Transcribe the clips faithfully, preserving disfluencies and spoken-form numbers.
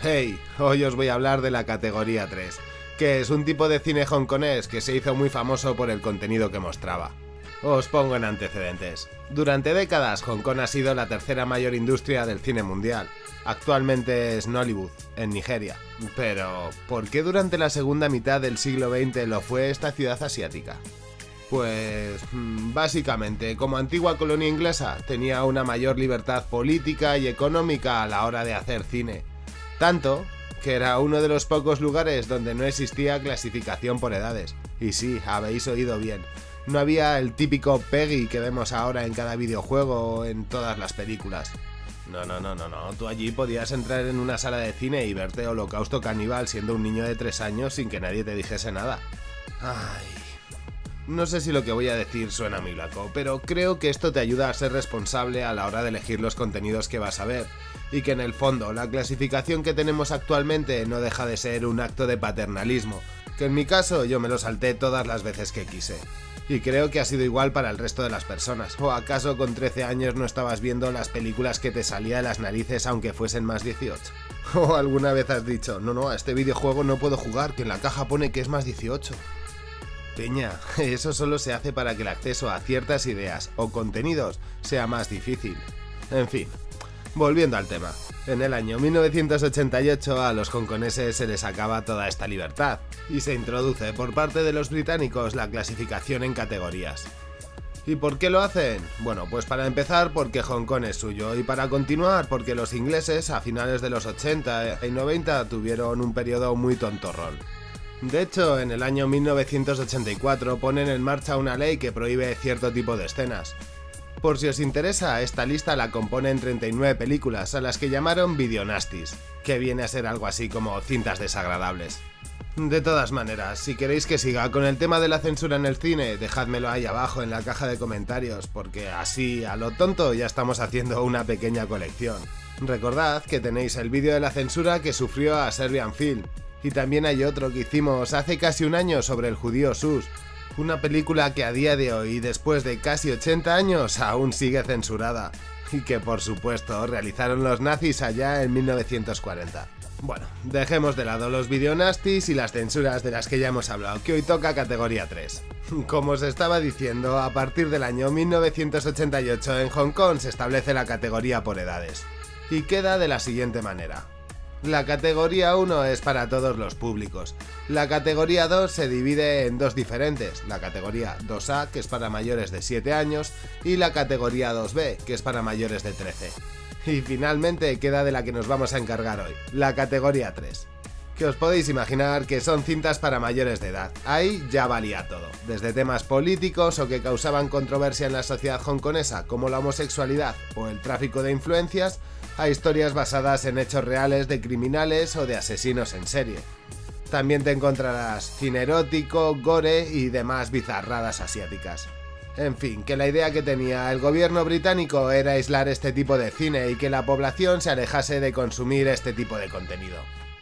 Hey, hoy os voy a hablar de la categoría tres, que es un tipo de cine hongkonés que se hizo muy famoso por el contenido que mostraba. Os pongo en antecedentes. Durante décadas, Hong Kong ha sido la tercera mayor industria del cine mundial. Actualmente es Nollywood, en Nigeria. Pero, ¿por qué durante la segunda mitad del siglo veinte lo fue esta ciudad asiática? Pues, básicamente, como antigua colonia inglesa, tenía una mayor libertad política y económica a la hora de hacer cine. Tanto que era uno de los pocos lugares donde no existía clasificación por edades. Y sí, habéis oído bien. No había el típico Peggy que vemos ahora en cada videojuego o en todas las películas. No, no, no, no, no. Tú allí podías entrar en una sala de cine y verte Holocausto Caníbal siendo un niño de tres años sin que nadie te dijese nada. Ay... No sé si lo que voy a decir suena muy loco, pero creo que esto te ayuda a ser responsable a la hora de elegir los contenidos que vas a ver, y que en el fondo la clasificación que tenemos actualmente no deja de ser un acto de paternalismo, que en mi caso yo me lo salté todas las veces que quise. Y creo que ha sido igual para el resto de las personas. ¿O acaso con trece años no estabas viendo las películas que te salía de las narices aunque fuesen más dieciocho? ¿O alguna vez has dicho, no, no, a este videojuego no puedo jugar, que en la caja pone que es más dieciocho? Peña, eso solo se hace para que el acceso a ciertas ideas o contenidos sea más difícil. En fin, volviendo al tema. En el año mil novecientos ochenta y ocho a los hongkoneses se les acaba toda esta libertad y se introduce por parte de los británicos la clasificación en categorías. ¿Y por qué lo hacen? Bueno, pues para empezar porque Hong Kong es suyo, y para continuar porque los ingleses a finales de los ochenta y noventa tuvieron un periodo muy tontorrón. De hecho, en el año mil novecientos ochenta y cuatro ponen en marcha una ley que prohíbe cierto tipo de escenas. Por si os interesa, esta lista la componen treinta y nueve películas a las que llamaron videonasties, que viene a ser algo así como cintas desagradables. De todas maneras, si queréis que siga con el tema de la censura en el cine, dejádmelo ahí abajo en la caja de comentarios, porque así, a lo tonto, ya estamos haciendo una pequeña colección. Recordad que tenéis el vídeo de la censura que sufrió a Serbian Film. Y también hay otro que hicimos hace casi un año sobre el judío Sus, una película que a día de hoy, después de casi ochenta años, aún sigue censurada, y que por supuesto realizaron los nazis allá en mil novecientos cuarenta. Bueno, dejemos de lado los videonasties y las censuras de las que ya hemos hablado, que hoy toca categoría tres. Como os estaba diciendo, a partir del año mil novecientos ochenta y ocho en Hong Kong se establece la categoría por edades, y queda de la siguiente manera. La categoría uno es para todos los públicos. La categoría dos se divide en dos diferentes, la categoría dos A, que es para mayores de siete años, y la categoría dos B, que es para mayores de trece. Y finalmente queda de la que nos vamos a encargar hoy, la categoría tres. Que os podéis imaginar que son cintas para mayores de edad. Ahí ya valía todo, desde temas políticos o que causaban controversia en la sociedad hongkonesa, como la homosexualidad o el tráfico de influencias, a historias basadas en hechos reales de criminales o de asesinos en serie. También te encontrarás cine erótico, gore y demás bizarradas asiáticas. En fin, que la idea que tenía el gobierno británico era aislar este tipo de cine y que la población se alejase de consumir este tipo de contenido.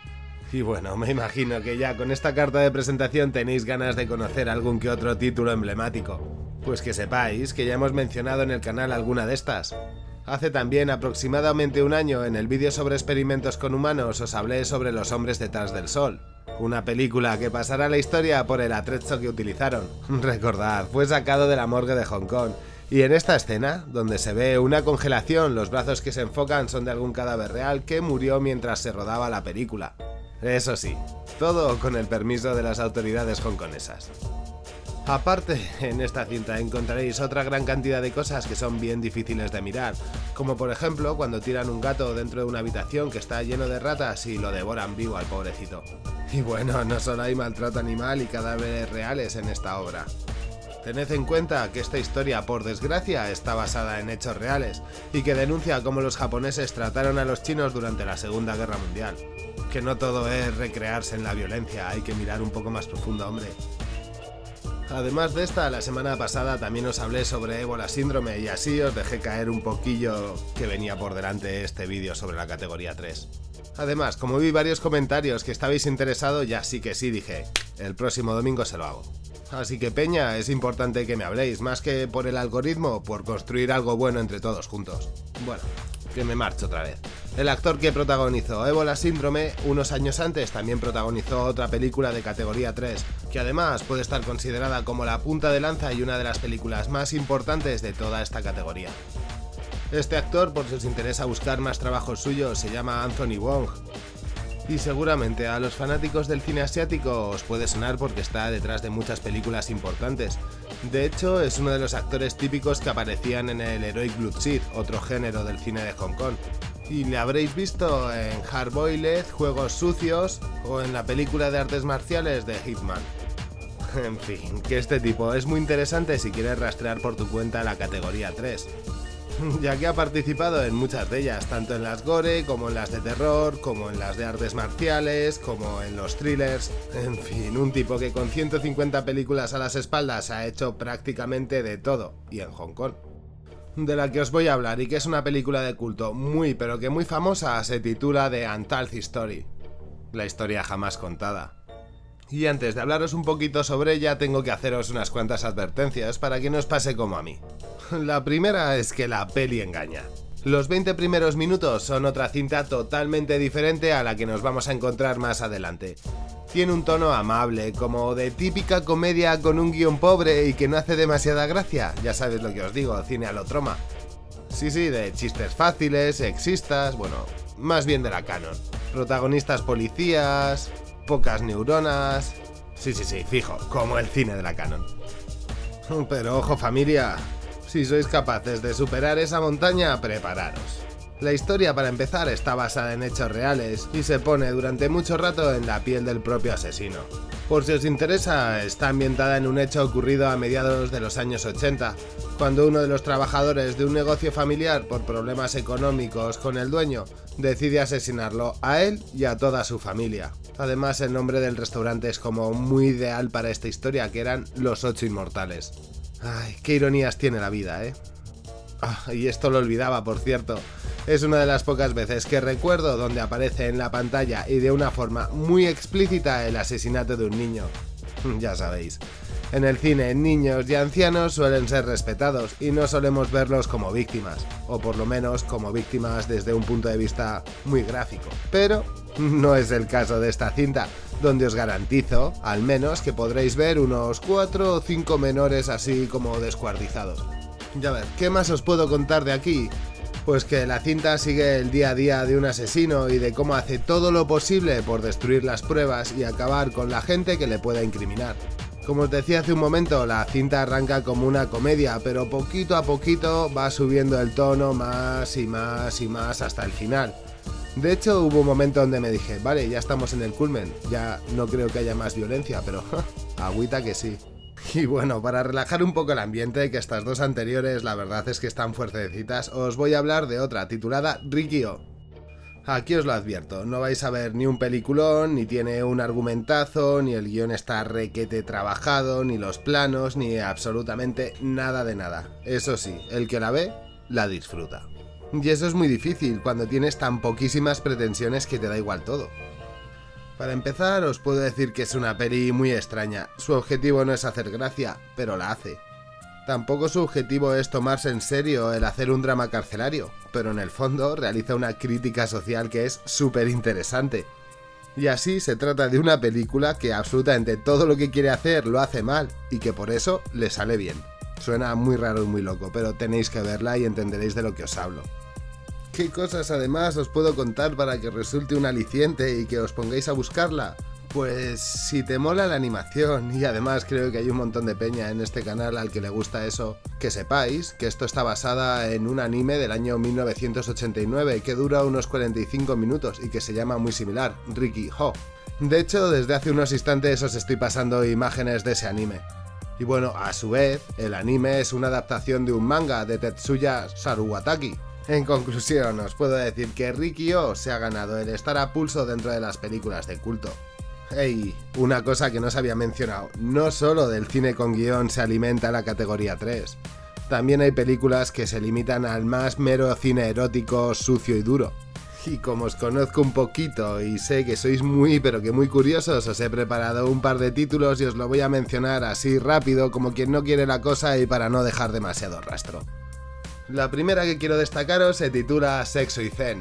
Y bueno, me imagino que ya con esta carta de presentación tenéis ganas de conocer algún que otro título emblemático. Pues que sepáis que ya hemos mencionado en el canal alguna de estas. Hace también aproximadamente un año, en el vídeo sobre experimentos con humanos, os hablé sobre Los hombres detrás del sol, una película que pasará a la historia por el atrecho que utilizaron. Recordad, fue sacado de la morgue de Hong Kong, y en esta escena, donde se ve una congelación, los brazos que se enfocan son de algún cadáver real que murió mientras se rodaba la película. Eso sí, todo con el permiso de las autoridades hongkonesas. Aparte, en esta cinta encontraréis otra gran cantidad de cosas que son bien difíciles de mirar, como por ejemplo cuando tiran un gato dentro de una habitación que está lleno de ratas y lo devoran vivo al pobrecito. Y bueno, no solo hay maltrato animal y cadáveres reales en esta obra. Tened en cuenta que esta historia, por desgracia, está basada en hechos reales y que denuncia cómo los japoneses trataron a los chinos durante la Segunda Guerra Mundial. Que no todo es recrearse en la violencia, hay que mirar un poco más profundo, hombre. Además de esta, la semana pasada también os hablé sobre Ébola Síndrome y así os dejé caer un poquillo que venía por delante este vídeo sobre la categoría tres. Además, como vi varios comentarios que estabais interesados, ya sí que sí dije, el próximo domingo se lo hago. Así que peña, es importante que me habléis, más que por el algoritmo, por construir algo bueno entre todos juntos. Bueno, que me marcho otra vez. El actor que protagonizó Ébola Síndrome unos años antes también protagonizó otra película de categoría tres, que además puede estar considerada como la punta de lanza y una de las películas más importantes de toda esta categoría. Este actor, por si os interesa buscar más trabajos suyos, se llama Anthony Wong. Y seguramente a los fanáticos del cine asiático os puede sonar porque está detrás de muchas películas importantes. De hecho, es uno de los actores típicos que aparecían en el Heroic Blue Seed, otro género del cine de Hong Kong. Y le habréis visto en Hard Boiled, Juegos Sucios o en la película de artes marciales de Hitman. En fin, que este tipo es muy interesante si quieres rastrear por tu cuenta la categoría tres. Ya que ha participado en muchas de ellas, tanto en las gore, como en las de terror, como en las de artes marciales, como en los thrillers. En fin, un tipo que con ciento cincuenta películas a las espaldas ha hecho prácticamente de todo, y en Hong Kong. De la que os voy a hablar y que es una película de culto muy pero que muy famosa, se titula The Untold Story, la historia jamás contada. Y antes de hablaros un poquito sobre ella, tengo que haceros unas cuantas advertencias para que no os pase como a mí. La primera es que la peli engaña. Los veinte primeros minutos son otra cinta totalmente diferente a la que nos vamos a encontrar más adelante. Tiene un tono amable, como de típica comedia con un guión pobre y que no hace demasiada gracia, ya sabéis lo que os digo, cine a lo Troma. Sí, sí, de chistes fáciles, sexistas, bueno, más bien de la canon. Protagonistas policías, pocas neuronas... Sí, sí, sí, fijo, como el cine de la canon. Pero ojo familia, si sois capaces de superar esa montaña, prepararos. La historia, para empezar, está basada en hechos reales y se pone durante mucho rato en la piel del propio asesino. Por si os interesa, está ambientada en un hecho ocurrido a mediados de los años ochenta, cuando uno de los trabajadores de un negocio familiar, por problemas económicos con el dueño, decide asesinarlo a él y a toda su familia. Además, el nombre del restaurante es como muy ideal para esta historia, que eran Los Ocho Inmortales. Ay, qué ironías tiene la vida, ¿eh? Ah, y esto lo olvidaba, por cierto. Es una de las pocas veces que recuerdo donde aparece en la pantalla y de una forma muy explícita el asesinato de un niño. Ya sabéis, en el cine niños y ancianos suelen ser respetados y no solemos verlos como víctimas, o por lo menos como víctimas desde un punto de vista muy gráfico. Pero no es el caso de esta cinta, donde os garantizo, al menos, que podréis ver unos cuatro o cinco menores así como descuartizados. Ya ver, ¿qué más os puedo contar de aquí? Pues que la cinta sigue el día a día de un asesino y de cómo hace todo lo posible por destruir las pruebas y acabar con la gente que le pueda incriminar. Como os decía hace un momento, la cinta arranca como una comedia, pero poquito a poquito va subiendo el tono más y más y más hasta el final. De hecho, hubo un momento donde me dije, vale, ya estamos en el culmen, ya no creo que haya más violencia, pero agüita que sí. Y bueno, para relajar un poco el ambiente, que estas dos anteriores la verdad es que están fuertecitas, os voy a hablar de otra, titulada Riki-Oh. Aquí os lo advierto, no vais a ver ni un peliculón, ni tiene un argumentazo, ni el guión está requete trabajado, ni los planos, ni absolutamente nada de nada. Eso sí, el que la ve, la disfruta. Y eso es muy difícil cuando tienes tan poquísimas pretensiones que te da igual todo. Para empezar, os puedo decir que es una peli muy extraña. Su objetivo no es hacer gracia, pero la hace. Tampoco su objetivo es tomarse en serio el hacer un drama carcelario, pero en el fondo realiza una crítica social que es súper interesante. Y así se trata de una película que absolutamente todo lo que quiere hacer lo hace mal, y que por eso le sale bien. Suena muy raro y muy loco, pero tenéis que verla y entenderéis de lo que os hablo. ¿Qué cosas además os puedo contar para que resulte un aliciente y que os pongáis a buscarla? Pues si te mola la animación, y además creo que hay un montón de peña en este canal al que le gusta eso, que sepáis que esto está basada en un anime del año mil novecientos ochenta y nueve que dura unos cuarenta y cinco minutos y que se llama muy similar, Riki-Oh. De hecho, desde hace unos instantes os estoy pasando imágenes de ese anime. Y bueno, a su vez, el anime es una adaptación de un manga de Tetsuya Saruwataki. En conclusión, os puedo decir que Riki-Oh se ha ganado el estar a pulso dentro de las películas de culto. Hey, una cosa que no os había mencionado, no solo del cine con guión se alimenta la categoría tres, también hay películas que se limitan al más mero cine erótico, sucio y duro. Y como os conozco un poquito y sé que sois muy pero que muy curiosos, os he preparado un par de títulos y os lo voy a mencionar así rápido como quien no quiere la cosa y para no dejar demasiado rastro. La primera que quiero destacaros se titula Sexo y Zen.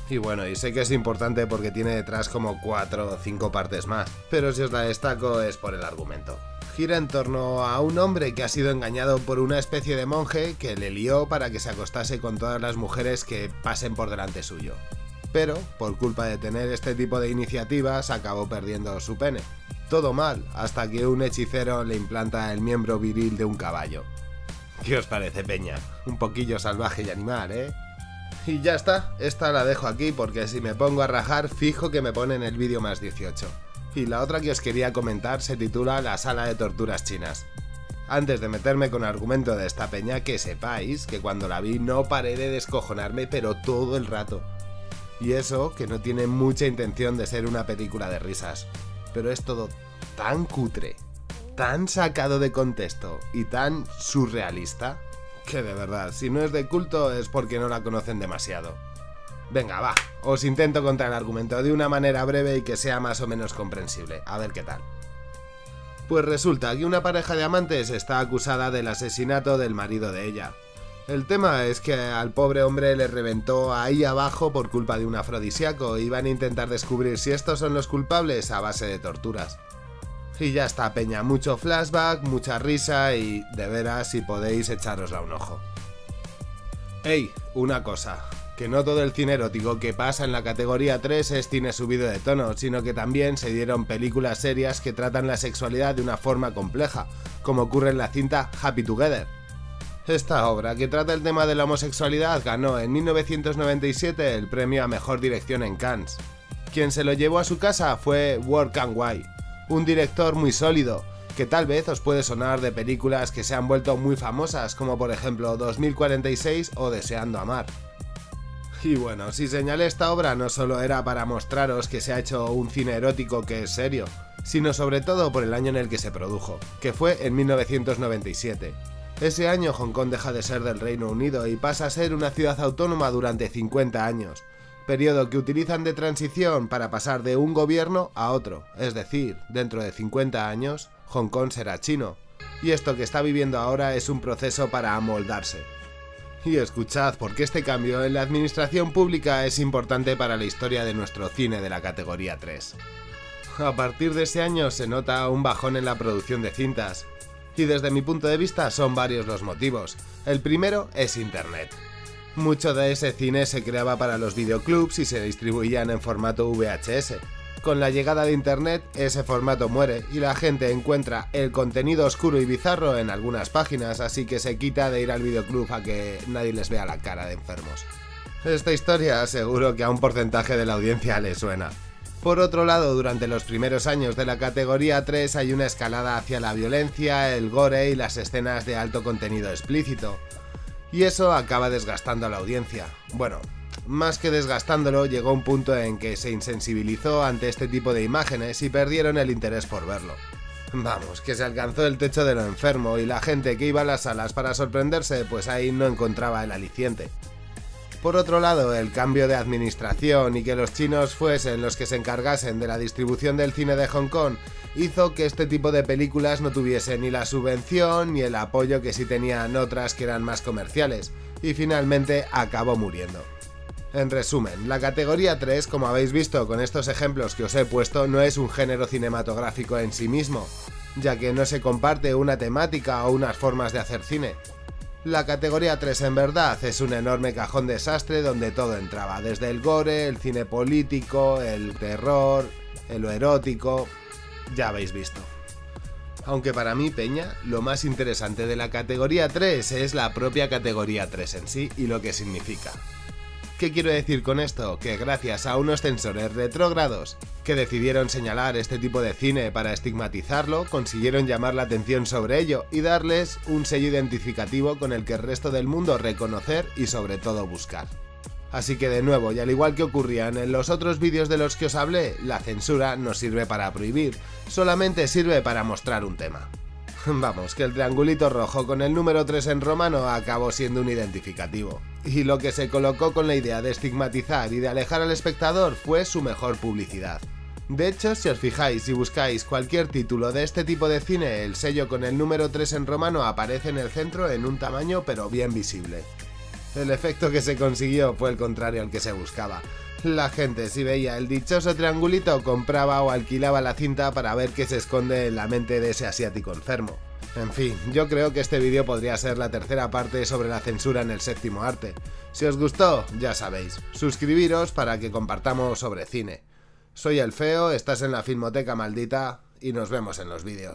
Y bueno, y sé que es importante porque tiene detrás como cuatro o cinco partes más, pero si os la destaco es por el argumento. Gira en torno a un hombre que ha sido engañado por una especie de monje que le lió para que se acostase con todas las mujeres que pasen por delante suyo. Pero, por culpa de tener este tipo de iniciativas, acabó perdiendo su pene. Todo mal, hasta que un hechicero le implanta el miembro viril de un caballo. ¿Qué os parece, peña? Un poquillo salvaje y animal, ¿eh? Y ya está, esta la dejo aquí porque si me pongo a rajar fijo que me ponen el vídeo más dieciocho. Y la otra que os quería comentar se titula La sala de torturas chinas. Antes de meterme con el argumento de esta peña, que sepáis que cuando la vi no paré de descojonarme pero todo el rato. Y eso que no tiene mucha intención de ser una película de risas, pero es todo tan cutre, tan sacado de contexto y tan surrealista, que de verdad, si no es de culto es porque no la conocen demasiado. Venga, va, os intento contar el argumento de una manera breve y que sea más o menos comprensible, a ver qué tal. Pues resulta que una pareja de amantes está acusada del asesinato del marido de ella. El tema es que al pobre hombre le reventó ahí abajo por culpa de un afrodisíaco y van a intentar descubrir si estos son los culpables a base de torturas. Y ya está, peña, mucho flashback, mucha risa y, de veras, si podéis, echárosla un ojo. Ey, una cosa, que no todo el cine erótico que pasa en la categoría tres es cine subido de tono, sino que también se dieron películas serias que tratan la sexualidad de una forma compleja, como ocurre en la cinta Happy Together. Esta obra, que trata el tema de la homosexualidad, ganó en mil novecientos noventa y siete el premio a Mejor Dirección en Cannes. Quien se lo llevó a su casa fue Wong Kar-wai, un director muy sólido, que tal vez os puede sonar de películas que se han vuelto muy famosas, como por ejemplo dos mil cuarenta y seis o Deseando amar. Y bueno, si señalé esta obra no solo era para mostraros que se ha hecho un cine erótico que es serio, sino sobre todo por el año en el que se produjo, que fue en mil novecientos noventa y siete. Ese año Hong Kong deja de ser del Reino Unido y pasa a ser una ciudad autónoma durante cincuenta años, periodo que utilizan de transición para pasar de un gobierno a otro, es decir, dentro de cincuenta años, Hong Kong será chino, y esto que está viviendo ahora es un proceso para amoldarse. Y escuchad, porque este cambio en la administración pública es importante para la historia de nuestro cine de la categoría tres. A partir de ese año se nota un bajón en la producción de cintas, y desde mi punto de vista son varios los motivos. El primero es Internet. Mucho de ese cine se creaba para los videoclubs y se distribuían en formato V H S. Con la llegada de Internet, ese formato muere y la gente encuentra el contenido oscuro y bizarro en algunas páginas, así que se quita de ir al videoclub a que nadie les vea la cara de enfermos. Esta historia seguro que a un porcentaje de la audiencia le suena. Por otro lado, durante los primeros años de la categoría tres hay una escalada hacia la violencia, el gore y las escenas de alto contenido explícito. Y eso acaba desgastando a la audiencia. Bueno, más que desgastándolo, llegó un punto en que se insensibilizó ante este tipo de imágenes y perdieron el interés por verlo. Vamos, que se alcanzó el techo de lo enfermo y la gente que iba a las salas para sorprenderse, pues ahí no encontraba el aliciente. Por otro lado, el cambio de administración y que los chinos fuesen los que se encargasen de la distribución del cine de Hong Kong hizo que este tipo de películas no tuviesen ni la subvención ni el apoyo que sí tenían otras que eran más comerciales, y finalmente acabó muriendo. En resumen, la categoría tres, como habéis visto con estos ejemplos que os he puesto, no es un género cinematográfico en sí mismo, ya que no se comparte una temática o unas formas de hacer cine. La categoría tres en verdad es un enorme cajón desastre donde todo entraba, desde el gore, el cine político, el terror, el erótico, ya habéis visto. Aunque para mí, peña, lo más interesante de la categoría tres es la propia categoría tres en sí y lo que significa. ¿Qué quiero decir con esto? Que gracias a unos censores retrógrados que decidieron señalar este tipo de cine para estigmatizarlo, consiguieron llamar la atención sobre ello y darles un sello identificativo con el que el resto del mundo reconocer y sobre todo buscar. Así que de nuevo, y al igual que ocurrían en los otros vídeos de los que os hablé, la censura no sirve para prohibir, solamente sirve para mostrar un tema. Vamos, que el triangulito rojo con el número tres en romano acabó siendo un identificativo. Y lo que se colocó con la idea de estigmatizar y de alejar al espectador fue su mejor publicidad. De hecho, si os fijáis y buscáis cualquier título de este tipo de cine, el sello con el número tres en romano aparece en el centro en un tamaño pero bien visible. El efecto que se consiguió fue el contrario al que se buscaba. La gente, si veía el dichoso triangulito, compraba o alquilaba la cinta para ver qué se esconde en la mente de ese asiático enfermo. En fin, yo creo que este vídeo podría ser la tercera parte sobre la censura en el séptimo arte. Si os gustó, ya sabéis, suscribiros para que compartamos sobre cine. Soy el Feo, estás en la Filmoteca Maldita y nos vemos en los vídeos.